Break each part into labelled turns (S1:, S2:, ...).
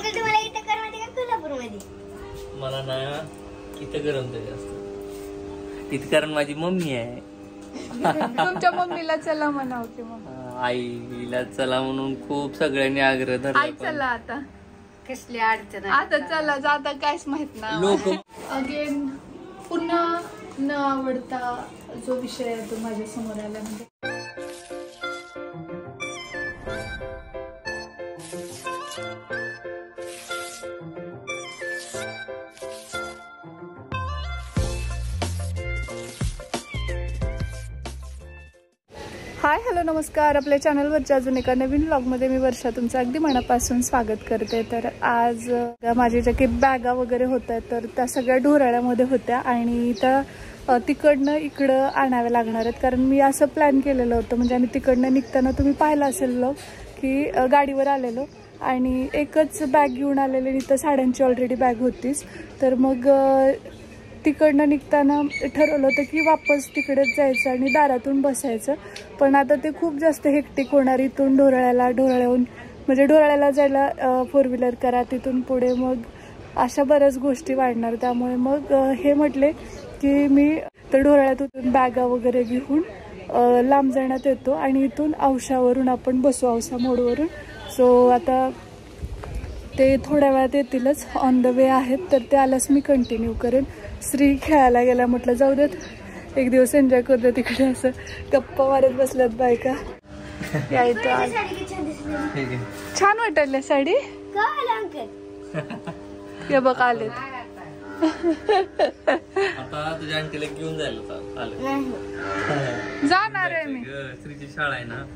S1: तुम्हाला इथं करमते का कोल्हापूरमध्ये?
S2: मला ना इथं करमतं जास्त. तिथं कारण माझी मम्मी आहे.
S3: तुमच्या मम्मीला चला म्हणाव की मग.
S2: आईला चला म्हणून खूप सगळ्यांनी आग्रह धरला.
S3: आई चला आता.
S1: कसली अडचण
S3: आता चला आता काहीच माहित नाही.
S2: लोक
S3: अगेन पुन्हा न आवडता जो विषय आहे तो माझ्या समोर आला. म्हणजे हाय हॅलो नमस्कार. आपल्या चॅनलवरच्या अजून एका नवीन व्लॉगमध्ये मी वर्षा तुमचं अगदी मनापासून स्वागत करते. तर आज माझी ज्या काही बॅगा वगैरे होत्या तर त्या सगळ्या ढोराळ्यामध्ये होत्या आणि त्या तिकडनं इकडं आणाव्या लागणार आहेत. कारण मी असं प्लॅन केलेलं होतं. म्हणजे आम्ही तिकडनं निघताना तुम्ही पाहिलं असेल की गाडीवर आलेलो आणि एकच बॅग घेऊन आलेली आणि तर साड्यांची ऑलरेडी बॅग होतीच. तर मग तिकडनं निघताना ठरवलं होतं की वापस तिकडेच जायचं आणि दारातून बसायचं. पण आता ते खूप जास्त हेक्टिक होणार. इथून ढोराळ्याहून म्हणजे ढोराळ्याला जायला 4 व्हीलर करा, तिथून पुढे मग अशा बऱ्याच गोष्टी वाढणार. त्यामुळे मग हे म्हटले की मी तर ढोराळ्यातून बॅगा वगैरे घेऊन लांब जाण्यात येतो आणि इथून औशावरून आपण बसू, औसा मोडवरून. सो आता ते थोड्या वेळात येतीलच, ऑन द वे आहेत. तर ते आल्यास मी कंटिन्यू करेन. श्री खेळायला गेला, म्हटलं जाऊ देत एक दिवस एन्जॉय करू. तिकडे असं गप्पा मारत बसल्यात बायका. यायचं आज छान वाटलं साडी. हे बघ आले
S2: आता तुझ्या आणखीला घेऊन जायला
S3: जाणार आहे मी.
S2: श्रीची शाळा आहे ना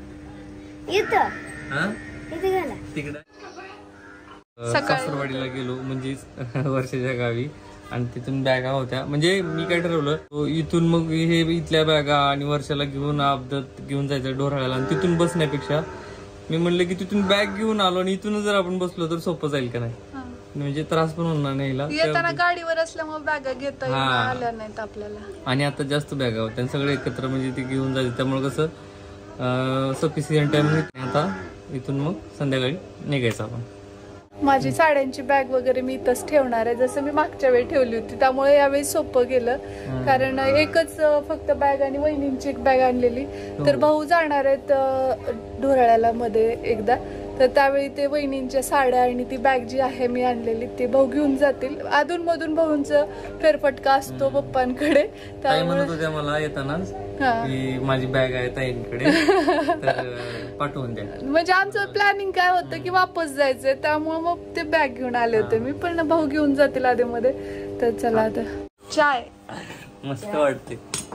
S2: तिकडे. सासरवाडीला गेलो म्हणजे वर्षाच्या गावी आणि तिथून बॅगा होत्या. म्हणजे मी काय ठरवलं इथून मग हे इथल्या बॅगा आणि वर्षाला घेऊन अपघात घेऊन जायचं ढोराळ्याला आणि तिथून बसण्यापेक्षा मी म्हणलं की तिथून बॅग घेऊन आलो आणि इथून जर आपण बसलो तर सोपं जाईल का नाही. म्हणजे त्रास पण होणार नाही.
S3: येताना गाडीवर असल्यामुळे बॅगा घेता आल्या नाहीत आपल्याला. आणि
S2: आता जास्त बॅगा होत्या सगळे एकत्र म्हणजे ती घेऊन जायचे. त्यामुळे कसं सफिशियंट टाइम. आता इथून मग संध्याकाळी निघायचं आपण.
S3: माझी साड्यांची बॅग वगैरे मी इथंच ठेवणार आहे जसं मी मागच्या वेळी ठेवली होती. त्यामुळे यावेळी सोपं गेलं. कारण एकच फक्त बॅग आणि वहिनींची एक बॅग आणलेली. तर भाऊ जाणार आहेत ढोराळ्याला मध्ये एकदा. तर त्यावेळी ते वहिनींच्या साड्या आणि ती बॅग जी आहे मी आणलेली ते भाऊ घेऊन जातील. अधून मधून भाऊंचा फेरफटका असतो पप्पांकडे.
S2: त्यामुळे मला येताना माझी बॅग आहे ताईंकडे पाठवून द्या.
S3: म्हणजे आमचं प्लॅनिंग काय होतं की वापस जायचंय. त्यामुळे मग ते बॅग घेऊन आले होते मी. पण भाऊ घेऊन जातील आधी मध्ये. तर चला आता चाय
S2: मस्त वाटते.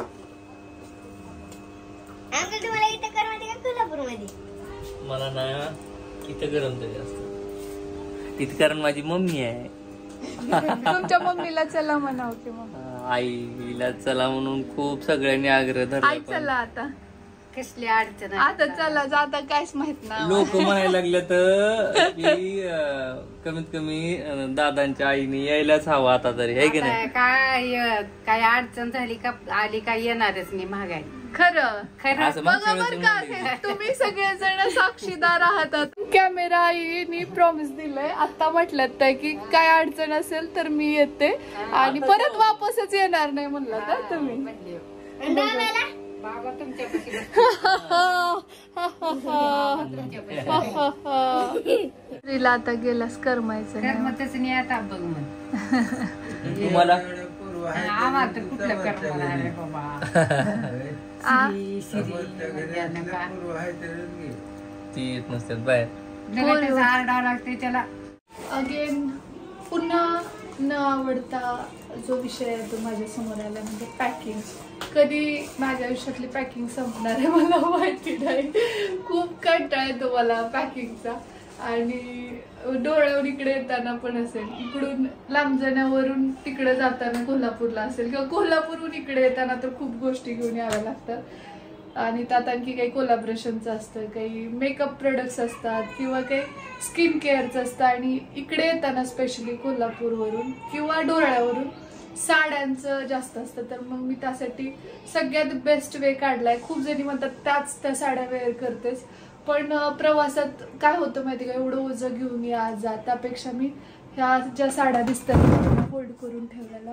S1: तुम्हाला इथं करमते का कोल्हापूरमध्ये?
S2: मला ना इथं करमतं जास्त. तिथं कारण माझी मम्मी आहे.
S3: तुमच्या मम्मीला चला म्हणाव की मग.
S2: आईला चला म्हणून खूप सगळ्यांनी आग्रह धरला.
S3: आई चला आता.
S1: कसली अडचण
S3: आता चला आता काहीच माहित नाही.
S2: लोक म्हणायला लागले तर की कमीत कमी दादांच्या आईने यायलाच हवा आता तरी आहे की नाही.
S1: काय अडचण झाली का आली काय येणारच नाही महागाई.
S3: खरं बरं का. तुम्ही सगळेजण साक्षीदार आहात. कॅमेरा आईनी प्रॉमिस दिलंय. आता म्हटलं की काय अडचण असेल तर मी येते आणि परत वापसच येणार नाही म्हणलं तर तुम्ही. स्त्रीला आता गेलास करमायचं
S1: नाही आता बघ
S2: तुम्हाला
S1: कुठलं
S2: ती येत नसतात बाहेर.
S1: लागते त्याला.
S3: अगेन पुन्हा न आवडता जो विषय आहे तो माझ्या समोर आला. म्हणजे पॅकिंग. कधी माझ्या आयुष्यातली पॅकिंग संपणार आहे मला माहिती नाही. खूप कंटाळा येतो मला पॅकिंगचा. आणि डोळ्यावर इकडे येताना पण असेल, इकडून लांब जाण्यावरून तिकडे जाताना कोल्हापूरला असेल किंवा कोल्हापूरहून इकडे येताना तर खूप गोष्टी घेऊन याव्या लागतात. आणि त्यात आणखी काही कोलॅबरेशनचं असतं, काही मेकअप प्रोडक्ट्स असतात किंवा काही स्किन केअरचं असतं. आणि इकडे येताना स्पेशली कोल्हापूरवरून किंवा ढोराळ्यावरून साड्यांचं जास्त असतं. तर मग मी त्यासाठी सगळ्यात बेस्ट वे काढलाय. खूप जणी म्हणतात त्याच त्या साड्या वेअर करतेस, पण प्रवासात काय होतं माहिती का, एवढं ओझं घेऊन या जा, त्यापेक्षा मी ह्या ज्या साड्या दिसतात फोल्ड करून ठेवलेल्या,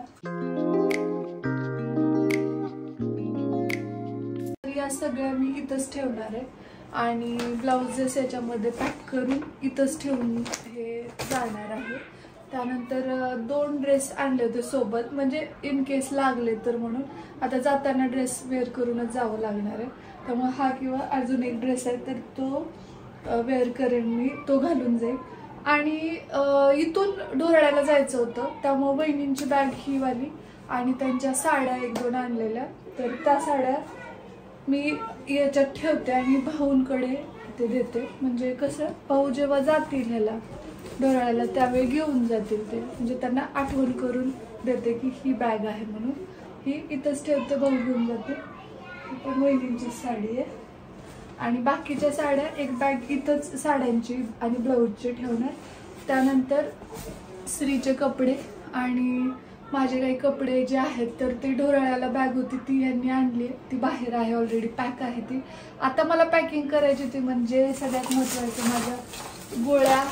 S3: या सगळ्या मी इथंच ठेवणार आहे आणि ब्लाउजेस याच्यामध्ये पॅक करून इथंच ठेवून हे जाणार आहे. त्यानंतर 2 ड्रेस आणले होते सोबत, म्हणजे इन केस लागले तर म्हणून. आता जाताना ड्रेस वेअर करूनच जावं लागणार आहे, त्यामुळे हा किंवा अजून एक ड्रेस आहे तर तो वेअर करेन मी, तो घालून जाईल. आणि इथून ढोराळ्याला जायचं होतं, त्यामुळे वहिनींची बॅग ही वाली आणि त्यांच्या साड्या 1-2 आणलेल्या, तर त्या साड्या मी याच्यात ठेवते आणि भाऊंकडे ते देते. म्हणजे कसं, भाऊ जेव्हा जातील ह्याला ढोराळ्याला त्यावेळी घेऊन जातील ते, म्हणजे त्यांना आठवण करून देते की ही बॅग आहे म्हणून. ही इथंच ठेवते, भाऊ घेऊन जाते. ही पण वहिनींची साडी आहे. आणि बाकीच्या साड्या एक बॅग इथंच साड्यांची आणि ब्लाऊजचे ठेवणार. त्यानंतर स्त्रीचे कपडे आणि माझे काही कपडे जे आहेत तर ते ढोराळ्याला बॅग होती ती यांनी आणली, ती बाहेर आहे ऑलरेडी, पॅक आहे ती. आता मला पॅकिंग करायची ती म्हणजे सगळ्यात महत्त्वाचं माझ्या गोळ्या,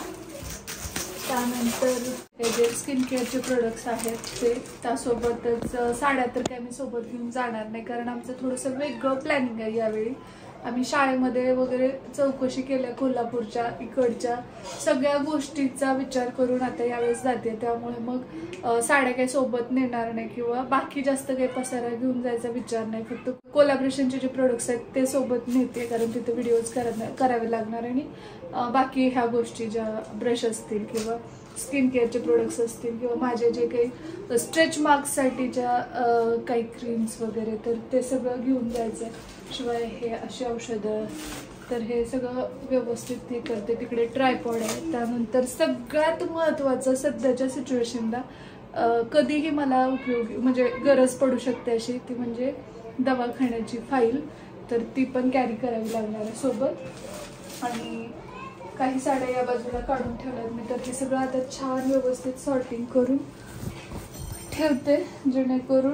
S3: त्यानंतर हे जे स्किन केअरचे प्रोडक्ट्स आहेत ते, त्यासोबतच साड्या तर काय मी सोबत घेऊन जाणार नाही, कारण आमचं थोडंसं वेगळं प्लॅनिंग आहे यावेळी. आम्ही शाळेमध्ये वगैरे चौकशी केल्या कोल्हापूरच्या इकडच्या सगळ्या गोष्टीचा विचार करून आता यावेळेस जाते, त्यामुळे मग साड्या काही सोबत नेणार नाही किंवा बाकी जास्त काही पसारा घेऊन जायचा विचार नाही. फक्त कोलॅबरेशनचे जे प्रोडक्ट्स आहेत ते सोबत नेते, कारण तिथे व्हिडिओज करावे लागणार. आणि बाकी ह्या गोष्टी ज्या ब्रश असतील किंवा स्किन केअरचे प्रोडक्ट्स असतील किंवा माझे जे काही स्ट्रेच मार्क्ससाठीच्या काही क्रीम्स वगैरे तर ते सगळं घेऊन जायचं आहे. शिवाय हे अशी औषधं, तर हे सगळं व्यवस्थित हे करते. तिकडे ट्रायपॉड आहे. त्यानंतर सगळ्यात महत्त्वाचं सध्याच्या सिच्युएशनला कधीही मला उपयोगी म्हणजे गरज पडू शकते अशी, ती म्हणजे दवाखान्याची फाईल, तर ती पण कॅरी करावी लागणार आहे सोबत. आणि काही साड्या या बाजूला काढून ठेवल्यात मी, तर हे सगळं आता छान व्यवस्थित सॉर्टिंग करून ठेवते, जेणेकरून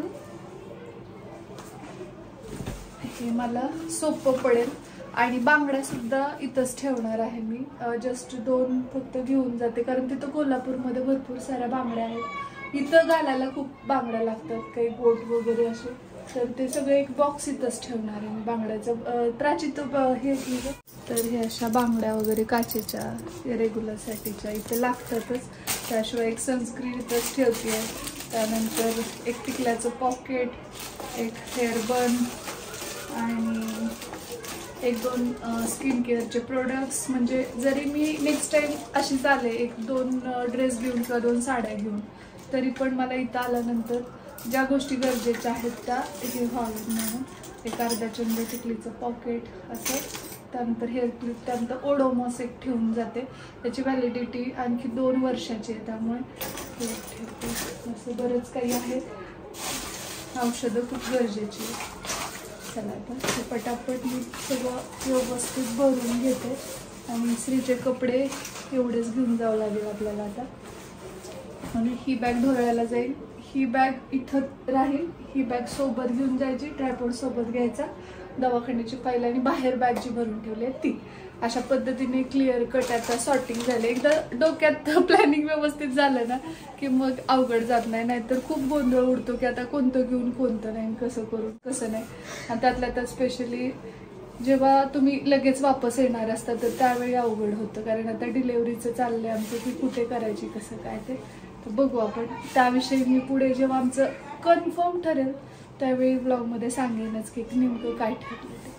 S3: हे मला सोपं पडेल. आणि बांगड्या सुद्धा इथंच ठेवणार आहे मी, जस्ट 2 फक्त घेऊन जाते, कारण तिथं कोल्हापूरमध्ये भरपूर साऱ्या बांगड्या आहेत. इथं घालायला खूप बांगड्या लागतात, काही गोट वगैरे असे, तर ते सगळे एक बॉक्स इथंच ठेवणार आहे मी बांगड्याचं. प्राची तो हे तर हे अशा बांगड्या वगैरे काचेच्या रेग्युलरसाठीच्या इथे लागतातच. त्याशिवाय एक सनस्क्रीन इथंच ठेवते आहे. त्यानंतर एक टिकल्याचं पॉकेट, एक हेअरबन आणि 1-2 स्किन केअरचे प्रोडक्ट्स. म्हणजे जरी मी नेक्स्ट टाइम अशीच आले 1-2 ड्रेस घेऊन किंवा 2 साड्या घेऊन, तरी पण मला इथं आल्यानंतर ज्या गोष्टी गरजेच्या आहेत त्या हे व्हाव्यात म्हणून. एक अर्धा चमचे टिकलीचं पॉकेट असं. त्यानंतर हेअर क्लिप, त्यानंतर ओडोमॉस एक ठेवून जाते, त्याची व्हॅलिडिटी आणखी 2 वर्षाची आहे, त्यामुळे हे ठेवते. असं बरंच काही आहे. औषधं खूप गरजेची आहे. चला आता हे पटापट मी सगळं व्यवस्थित भरून घेते. आणि स्त्रीचे कपडे एवढेच घेऊन जावं लागेल आपल्याला आता. आणि ही बॅग ढोराळ्याला जाईल, ही बॅग इथं राहील, ही बॅग सोबत घेऊन जायची, ट्रायपॉड सोबत घ्यायचा, दवाखान्याची फाईल आणि बाहेर बॅग जी भरून ठेवली आहे ती. अशा पद्धतीने क्लिअर कट आता सॉर्टिंग झाले. एकदा डोक्यात प्लॅनिंग व्यवस्थित झालं ना की मग अवघड जात नाही, नाहीतर खूप गोंधळ उडतो की आता कोणतं घेऊन कोणतं नाही, कसं करून कसं नाही. आणि त्यातल्या त्यात स्पेशली जेव्हा तुम्ही लगेच वापस येणार असता तर त्यावेळी अवघड होतं, कारण आता डिलेवरीचं चाललंय आमचं की कुठे करायची कसं काय ते. तर बघू आपण त्याविषयी मी पुढे जेव्हा आमचं कन्फर्म ठरेल त्यावेळी ब्लॉगमध्ये सांगेनच की नेमकं काय ठरलं ते.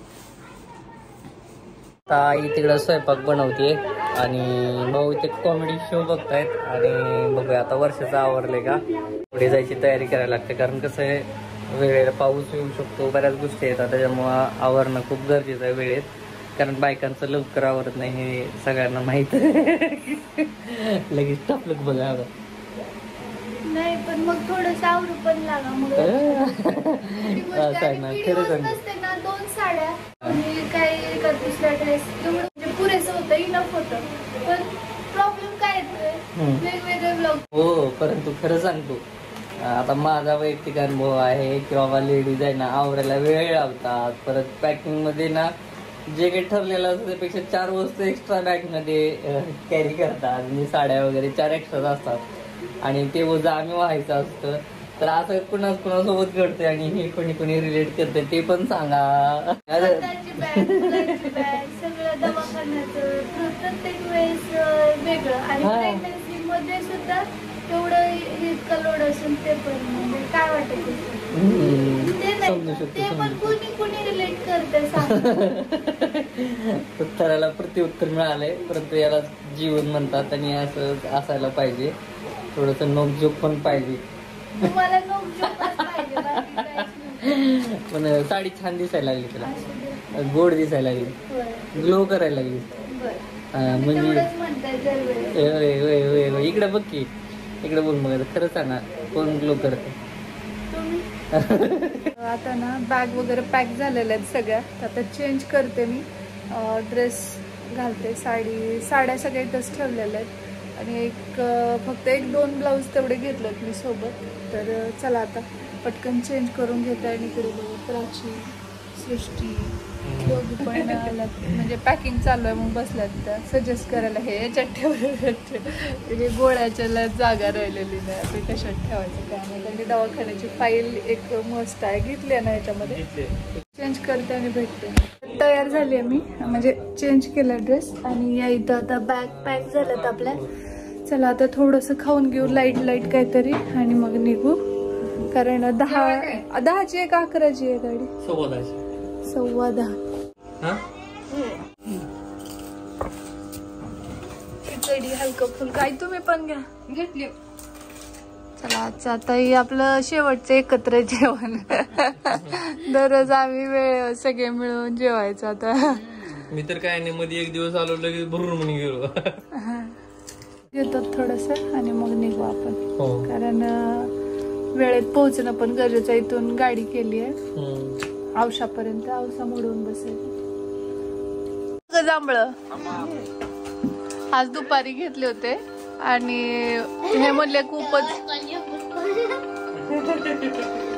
S2: आई तिकडं स्वयंपाक बनवते आणि भाऊ इथे कॉमेडी शो बघतायत. आणि बघूया आता वर्षाचं आवरले का पुढे जायची तयारी करायला लागते, कारण कसं आहे वेळेला पाऊस येऊ शकतो, बऱ्याच गोष्टी येतात, त्याच्यामुळं आवरणं खूप गरजेचं आहे वेळेत, कारण बायकांचं लवकर आवरत नाही हे सगळ्यांना माहित आहे. लगेच टापलं बघा
S3: नाही, पण मग थोडंसं आवरू पण लागा. मग नसते ना 2 साड्या आणि काही दुसऱ्या ड्रेस तेवढं म्हणजे पुरेसं होतं, इनफ होतं. पण प्रॉब्लेम काय येतोय वेगवेगळे ब्लॉग.
S2: हो, परंतु खरं सांगतो आता माझा वैयक्तिक अनुभव आहे की बाबा लेडीज आहे ना आवरायला वेळ लावतात, परत पॅकिंग मध्ये ना जे काही ठरलेलं असतं त्यापेक्षा 4 वस्तू एक्स्ट्रा बॅगमध्ये कॅरी करतात. म्हणजे साड्या वगैरे 4 एक्स्ट्राच असतात आणि ते ओझं आम्ही व्हायचं असतं. तर असं कुणासोबत घडतंय आणि हे कोणी रिलेट करते ते पण सांगा.
S3: सगळं दवाखान्याचं प्रत्येक वेळेस वेगळं आणि प्रेग्नन्सी मध्ये सुद्धा तेवढं इतकं लोड असून ते पण म्हणजे काय वाटत ते पण कोणी रिलेट करते.
S2: उत्तराला प्रत्युत्तर मिळालंय, परंतु याला जीवन म्हणतात आणि असं असायला पाहिजे. थोडस नोकझोक पण पाहिजे.
S3: तुम्हाला नोकझोकच पाहिजे.
S2: पण साडी छान दिसायला लागली, तुला गोड दिसायला लागली, ग्लो करायला लागली. म्हणजे इकडे बघ की, इकडे बोल मग खरं सांगा कोण ग्लो करते.
S3: आता ना बॅग वगैरे पॅक झालेल्या आहेत सगळ्या. आता चेंज करते मी, ड्रेस घालते, साड्या सगळ्या इथंच ठेवलेल्या आहेत आणि फक्त 1-2 ब्लाऊज तेवढे घेतलेत मी सोबत. तर चला आता पटकन चेंज करून घेते आणि इकडे प्राची, सृष्टी दोघी पण म्हणजे पॅकिंग चालू आहे. मग बसल्यात त्या सजेस्ट करायला हे याच्यात ठेवायचे, गोळ्याच्या जागा राहिलेली नाही, ते कशात ठेवायचं काय नाही. त्यांनी दवाखान्याची फाईल एक मस्त आहे, घेतली आहे ना याच्यामध्ये. चेंज करते आणि भेटते. तयार झाली आहे मी, म्हणजे चेंज केला ड्रेस आणि या इथं आता बॅग पॅक झाल्यात आपल्या. चला आता थोडंसं खाऊन घेऊ लाईट काहीतरी आणि मग निघू. कारण 10ची आहे का 11ची आहे गाडी? 10:15. खिचडी हलकं फुलकं आई तुम्ही पण घ्या.
S1: घेतली.
S3: चला आजचं आता आपलं शेवटचं एकत्र जेवण. दररोज आम्ही सगळे मिळून जेवायचं. आता
S2: मी तर काय नाही, मध्ये एक दिवस आलो लगेच भरून म्हणून गेलो.
S3: घेतात थोडस आणि मग निघू आपण. कारण वेळेत पोहोचणं पण गरजेचं आहे. इथून गाडी केली आहे औसापर्यंत, औसा मोडून बसेल. जांभळ आज दुपारी घेतले होते आणि हे म्हणले खूपच